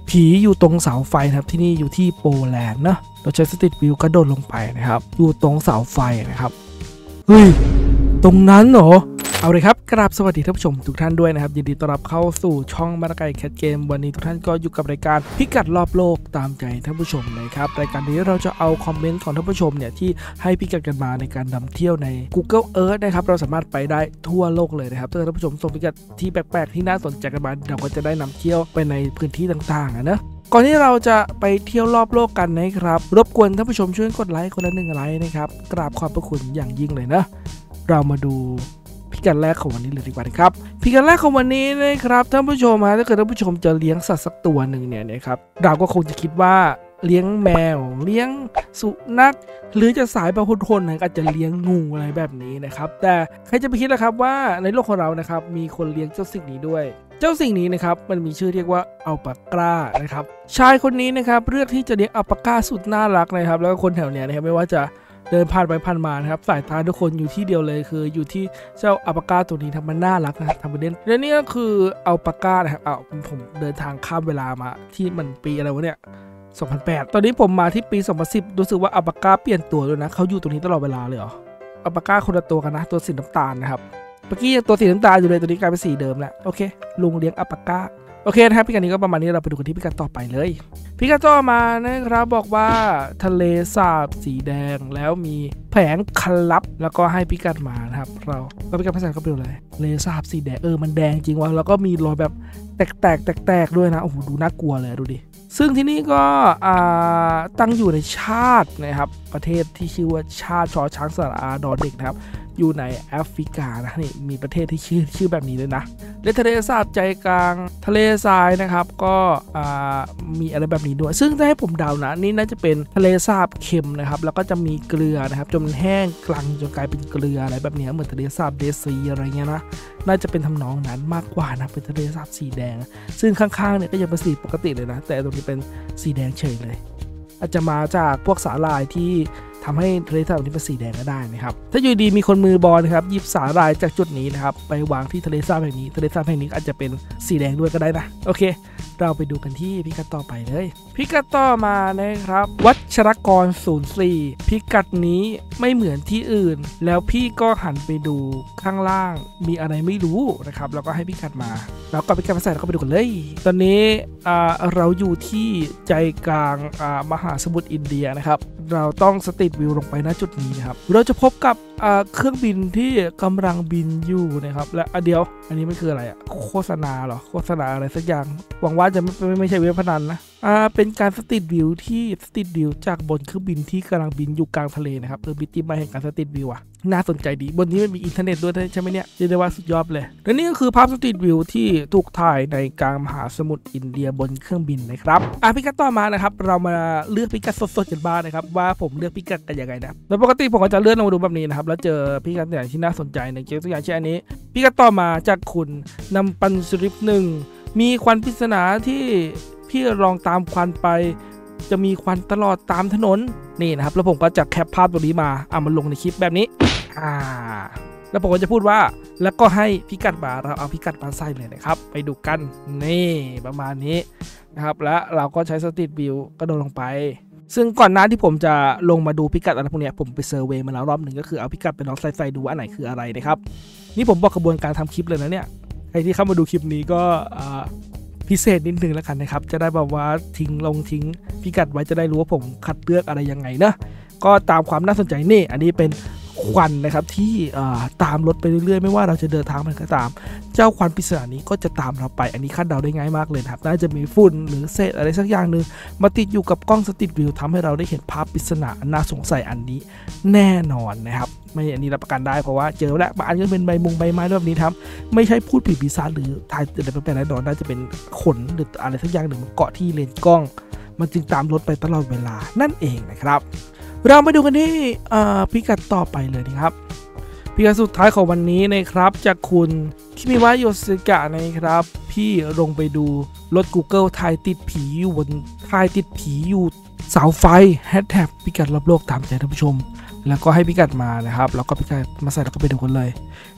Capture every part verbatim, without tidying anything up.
ผีอยู่ตรงเสาไฟนะครับที่นี่อยู่ที่โปแลนด์นะเราใช้สตรีทวิวกระโดดลงไปนะครับอยู่ตรงเสาไฟนะครับเฮ้ยตรงนั้นเหรอเอาเลยครับกราบสวัสดีท่านผู้ชมทุกท่านด้วยนะครับยินดีต้อนรับเข้าสู่ช่องมาตาไก่แคทเกมวันนี้ทุกท่านก็อยู่กับรายการพิกัดรอบโลกตามใจท่านผู้ชมนะครับรายการนี้เราจะเอาคอมเมนต์ของท่านผู้ชมเนี่ยที่ให้พิกัดกันมาในการนำเที่ยวใน Google Earth นะครับเราสามารถไปได้ทั่วโลกเลยนะครับถ้าท่านผู้ชมส่งพิกัดที่แปลกๆที่น่าสนใจกันมาเราก็จะได้นำเที่ยวไปในพื้นที่ต่างๆนะก่อนที่เราจะไปเที่ยวรอบโลกกันนะครับรบกวนท่านผู้ชมช่วยกดไลค์คนละหนึ่งไลค์นะครับกราบขอบพระคุณอย่างยิ่งเลยนะเรามาดูพิกัดแรกของวันนี้เลยดีกว่านะครับพิกัดแรกของวันนี้นะครับท่านผู้ชมฮะถ้าเกิดท่านผู้ชมจะเลี้ยงสัตว์สักตัวหนึ่งเนี่ยนะครับเราก็คงจะคิดว่าเลี้ยงแมวเลี้ยงสุนัขหรือจะสายบางคนๆอาจจะเลี้ยงงูอะไรแบบนี้นะครับแต่ใครจะไปคิดนะครับว่าในโลกของเรานะครับมีคนเลี้ยงเจ้าสิ่งนี้ด้วยเจ้าสิ่งนี้นะครับมันมีชื่อเรียกว่าอัลปาก้านะครับชายคนนี้นะครับเลือกที่จะเลี้ยงอัลปาก้าสุดน่ารักนะครับแล้วก็คนแถวเนี้ยนะครับไม่ว่าจะเดินผ่านไปผ่านมานะครับสายตาทุกคนอยู่ที่เดียวเลยคืออยู่ที่เจ้าอัลปาก้าตัวนี้ทำมันน่ารักนะครับทำประเด็นและนี่ก็คืออัลปาก้านะครับเอาผมเดินทางข้ามเวลามาที่มันปีอะไรวะเนี่ยสองพันแปดตอนนี้ผมมาที่ปีสองพันสิบรู้สึกว่าอัลปาก้าเปลี่ยนตัวด้วยนะเขาอยู่ตรงนี้ตลอดเวลาเลยเหรออัลปาก้าคนละตัวกันนะตัวสีน้ำตาลนะครับเมื่อกี้ตัวสีน้ำตาลอยู่เลยตัวนี้กลายเป็นสีเดิมแล้วโอเคลุงเลี้ยงอัลปาก้าโอเคนะครับพิกัดนี้ก็ประมาณนี้เราไปดูกันที่พิกัดต่อไปเลยพิกัดต่อมานะครับบอกว่าทะเลสาบสีแดงแล้วมีแผงคลับแล้วก็ให้พิกัดมานะครับเราก็พิกัดภาษาก็ไปดูเลยทะเลสาบสีแดงเออมันแดงจริงว่ะแล้วก็มีรอยแบบแตกแตกแตกแตกด้วยนะโอ้โหดูน่ากลัวเลยดูดิซึ่งที่นี่ก็ตั้งอยู่ในชาตินะครับประเทศที่ชื่อว่าชาติชอช้างสระอาดอเด็กนะครับอยู่ในแอฟริกานะนี่มีประเทศที่ชื่อชื่อแบบนี้เลยนะและทะเลสาบใจกลางทะเลทรายนะครับก็มีอะไรแบบนี้ด้วยซึ่งถ้าให้ผมเดานะนี่น่าจะเป็นทะเลสาบเค็มนะครับแล้วก็จะมีเกลือนะครับจนมันแห้งกลังจนกลายเป็นเกลืออะไรแบบนี้เหมือนทะเลสาบเดซีอะไรเงี้ยนะน่าจะเป็นทำนองนั้นมากกว่านะเป็นทะเลสาบสีแดงซึ่งข้างๆเนี่ยก็ยังเป็นสีปกติเลยนะแต่ตรงนี้เป็นสีแดงเฉยเลยอาจจะมาจากพวกสาหร่ายที่ทำให้ทะเลสาบนี้เป็นสีแดงก็ได้นะครับถ้าอยู่ดีมีคนมือบอลนะครับหยิบสาหร่ายจากจุดนี้นะครับไปวางที่ทะเลสาบแห่งนี้ทะเลสาบแห่งนี้อาจจะเป็นสีแดงด้วยก็ได้นะโอเคเราไปดูกันที่พิกัดต่อไปเลยพิกัดต่อมานะครับวัชรกรศูนย์สี่พิกัดนี้ไม่เหมือนที่อื่นแล้วพี่ก็หันไปดูข้างล่างมีอะไรไม่รู้นะครับแล้วก็ให้พิกัดมาแล้วก็พิกัดมาใส่แล้วก็ไปดูกันเลยตอนนี้เราอยู่ที่ใจกลางมหาสมุทรอินเดียนะครับเราต้องสตรีทวิวลงไปณจุดนี้นะครับเราจะพบกับเครื่องบินที่กำลังบินอยู่นะครับและเดี๋ยวอันนี้มันคืออะไรอะโฆษณาเหรอโฆษณาอะไรสักอย่างหวังว่าจะไม่ไม่ไม่ใช่เว็บพนันนะอ่าเป็นการสตรีทวิวที่สตรีทวิวจากบนเครื่องบินที่กำลังบินอยู่กลางทะเลนะครับเออมิติใหม่แห่งการสตรีทวิวอะน่าสนใจดีบนนี้มันมีอินเทอร์เน็ตด้วยใช่ไหมเนี่ยเรียกได้ว่าสุดยอดเลยและนี่ก็คือภาพสตรีทวิวที่ถูกถ่ายในกลางมหาสมุทรอินเดียบนเครื่องบินนะครับอ่ะพิกัดต่อมานะครับเรามาเลือกพิกัดสดๆกันบ้างนะครับว่าผมเลือกพิกัดกันยังไงนะโดยปกติผมก็จะเลื่อนลงมาดูแบบนี้นะครับแล้วเจอพิกัดอย่างที่น่าสนใจในเกมตัวอย่างเช่นอันนี้พิกัดต่อมาจากคุณนำปันสริปหนึ่งมีควันปริศนาที่พี่ลองตามควันไปจะมีควันตลอดตามถนนนี่นะครับแล้วผมก็จะแคปภาพตัวนี้มาเอามาลงในคลิปแบบนี้อ่าแล้วผมก็จะพูดว่าแล้วก็ให้พิกัดมาเราเอาพิกัดมาใส่เลยนะครับไปดูกันนี่ประมาณนี้นะครับแล้วเราก็ใช้สตรีทวิวกระโดดลงไปซึ่งก่อนหน้าที่ผมจะลงมาดูพิกัดอะไรพวกนี้ผมไปเซอร์เวย์มาแล้วรอบหนึ่งก็คือเอาพิกัดไปลองใส่ๆดูว่าอันไหนคืออะไรนะครับนี่ผมบอกกระบวนการทำคลิปเลยนะเนี่ยใครที่เข้ามาดูคลิปนี้ก็พิเศษนิดนึงแล้วกันนะครับจะได้แบบว่าทิ้งลงทิ้งพิกัดไว้จะได้รู้ว่าผมคัดเลือกอะไรยังไงนะก็ตามความน่าสนใจนี่อันนี้เป็นควันนะครับที่ตามรถไปเรื่อยๆไม่ว่าเราจะเดินทางมันก็ตามเจ้าควันปริศนานี้ก็จะตามเราไปอันนี้คาดเดาได้ง่ายมากเลยครับน่าจะมีฝุ่นหรือเศษอะไรสักอย่างหนึ่งมาติดอยู่กับกล้องสตรีทวิวทำให้เราได้เห็นภาพปริศนาน่าสงสัยอันนี้แน่นอนนะครับไม่อันนี้รับประกันได้เพราะว่าเจอแล้วบางอันก็เป็นใบมุงใบไม้แบบนี้ครับไม่ใช่พูดผีปีศาจหรือทายอะไรแบบนั้นแน่นอนน่าจะเป็นขนหรืออะไรสักอย่างหนึ่งเกาะที่เลนส์กล้องมันจึงตามรถไปตลอดเวลานั่นเองนะครับเรามาดูกันที่พิกัดต่อไปเลยนะครับพิกัดสุดท้ายของวันนี้นะครับจากคุณคิมิวะโยสึกะนะครับพี่ลงไปดูรถ Google ถ่ายติดผีอยู่บนถ่ายติดผีอยู่เสาไฟแฮชแท็กพิกัดรอบโลกตามใจท่านผู้ชมแล้วก็ให้พิกัดมานะครับแล้วก็พิกัดมาใส่แล้วก็ไปดูกันเลย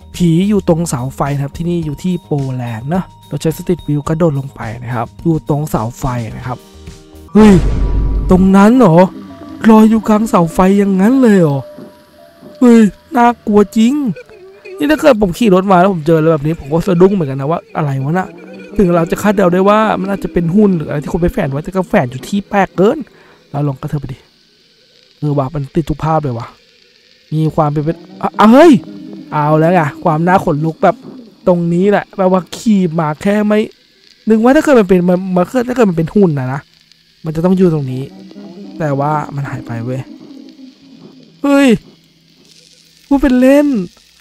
ผีอยู่ตรงเสาไฟนะครับที่นี่อยู่ที่โปแลนด์เนาะเราใช้สตรีทวิวกระโดดลงไปนะครับอยู่ตรงเสาไฟนะครับเฮ้ยตรงนั้นเหรอลอยอยู่กลางเสาไฟอย่างนั้นเลยเหรอเฮ้ยน่ากลัวจริงนี่ถ้าเกิดผมขี่รถมาแล้วผมเจออะไรแบบนี้ผมก็สะดุ้งเหมือนกันนะว่าอะไรวะน่ะถึงเราจะคาดเดาได้ว่ามันอาจจะเป็นหุ้นหรืออะไรที่คนไปแฝงไว้แต่ก็แฝงอยู่ที่แปลกเกินเราลองกระเทิบไปดิเออว่ามันติดทุกภาพเลยวะมีความเป็นอ่ะเฮ้ยเอาแล้วไงความน่าขนลุกแบบตรงนี้แหละแปลว่าขี่มาแค่ไม่นึกว่าถ้าเกิดมันเป็นมันมันถ้าเกิดมันเป็นหุ้นนะนะมันจะต้องอยู่ตรงนี้แต่ว่ามันหายไปเว้ยเฮ้ยพูดเป็นเล่น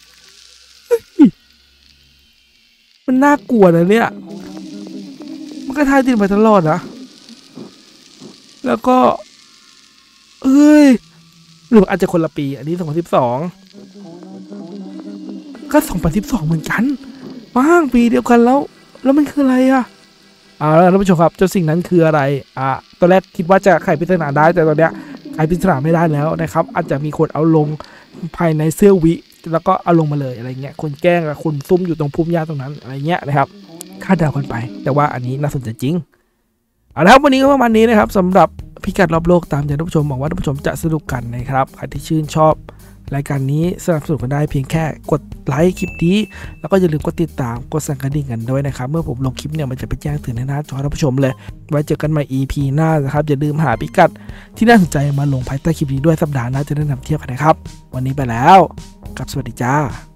มันน่ากลัวนะเนี่ยมันก็ทายติดมาตลอดนะแล้วก็เอ้ยหรืออาจจะคนละปีอันนี้สองพันสิบสองก็สองพันสิบสองเหมือนกันว่างปีเดียวกันแล้วแล้วมันคืออะไรอ่ะเอาละท่านผู้ชมครับเจ้าสิ่งนั้นคืออะไรอ่ะตอนแรกคิดว่าจะไขปริศนาได้แต่ตอนเนี้ยไขปริศนาไม่ได้แล้วนะครับอาจจะมีคนเอาลงภายในเสื้อวิแล้วก็เอาลงมาเลยอะไรเงี้ยคนแกล้งกับคนซุ่มอยู่ตรงพุ่มหญ้าตรงนั้นอะไรเงี้ยนะครับคาดเดากันไปแต่ว่าอันนี้น่าสนใจจริงเอาละครับวันนี้ก็ประมาณนี้นะครับสำหรับพิกัดรอบโลกตามใจท่านผู้ชมหวังว่าท่านผู้ชมจะสนุกกันนะครับใครที่ชื่นชอบรายการนี้สนับสนุนกันได้เพียงแค่กดไลค์คลิปนี้แล้วก็อย่าลืมกดติดตามกดสั่นกระดิ่งกันด้วยนะครับเมื่อผมลงคลิปเนี่ยมันจะไปแจ้งเตือนในหน้าจอท่านผู้ชมเลยไว้เจอกันใหม่ อี พี หน้านะครับอย่าลืมหาพิกัดที่น่าสนใจมาลงภายใต้คลิปนี้ด้วยสัปดาห์หน้าจะแนะนำเที่ยวกันนะครับวันนี้ไปแล้วกับสวัสดีจ้า